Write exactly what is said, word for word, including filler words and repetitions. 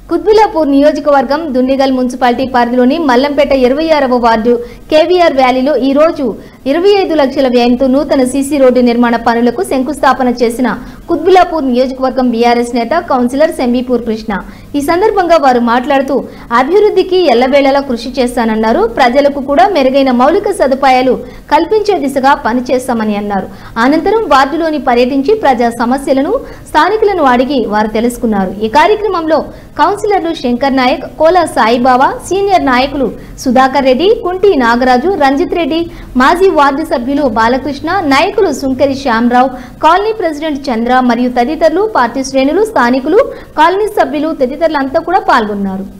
కుత్బుల్లాపూర్ నియోజకవర్గం దున్నిగల్ మున్సిపాలిటీ పరిధిలోని మల్లంపేట ఇరవై ఆరవ వార్డు కేవీఆర్ వ్యాలీలో ఈ రోజు ఇరవై ఐదు లక్షల వ్యయంతో నూతన సీసీ రోడ్డు నిర్మాణ పనులకు శంకుస్థాపన చేసిన కుత్బుల్లాపూర్ నియోజకవర్గం బీఆర్ఎస్ నేత కౌన్సిలర్ సెంబీపూర్ కృష్ణ. ఈ సందర్భంగా వారు మాట్లాడుతూ అభివృద్ధికి ఎల్లవేళలా కృషి చేస్తానన్నారు. ప్రజలకు కూడా మెరుగైన మౌలిక సదుపాయాలు కల్పించే దిశగా పనిచేస్తామని అన్నారు. అనంతరం వార్డులోని పర్యటించి ప్రజా సమస్యలను స్థానికులను అడిగి వారు తెలుసుకున్నారు. ఈ కార్యక్రమంలో కౌన్సిలర్లు శంకర్ నాయక్, కోలా సాయిబాబా, సీనియర్ నాయకులు సుధాకర్ రెడ్డి, కుంటి నాగరాజు, రంజిత్ రెడ్డి, మాజీ వార్డు సభ్యులు బాలకృష్ణ, నాయకులు సుంకరి శ్యామరావు, కాలనీ ప్రెసిడెంట్ చంద్ర మరియు తదితరులు, పార్టీ శ్రేణులు, స్థానికులు, కాలనీ సభ్యులు తదితరులంతా కూడా పాల్గొన్నారు.